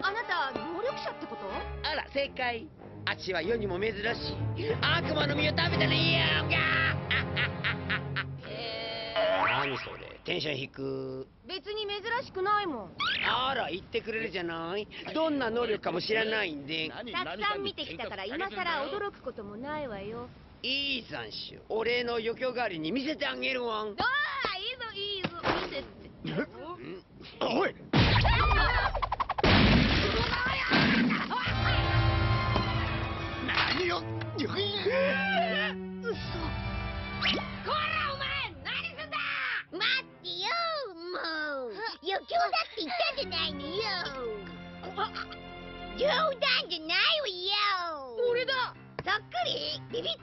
あなた能力者ってこと？ あら正解。あっちは世にも珍しい悪魔の実を食べたらいいやんか。何それ、テンション低く。 別に珍しくないもん。 あら言ってくれるじゃない。どんな能力かも知らないんで。 たくさん見てきたから今さら驚くこともないわよ。 いい残暑、お礼の余興代わりに見せてあげるわん。 ああ、いいぞ見せて。 おい、何よ。 嘘。こらお前何すんだ。 待ってよ、もう余興だって言ったじゃないのよ。冗談じゃないわよ。 俺だ。 そっくりビビった。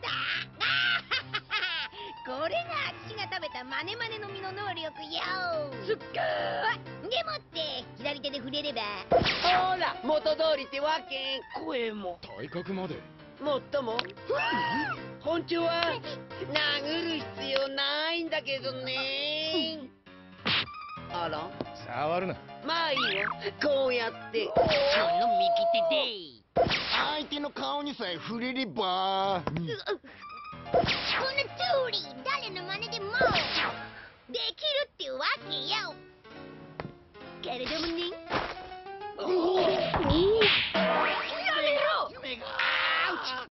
これが私が食べたマネマネの実の能力よ。 すっごでもって左手で触れれば。 ほら元通りってわけ。声も体格まで。 もっとも本当は殴る必要ないんだけどね。あら触るな。 まあいいわ、こうやって。 この右手で相手の顔にさえ触れれば。 この通り誰の真似でもできるってわけよ。けれどもね。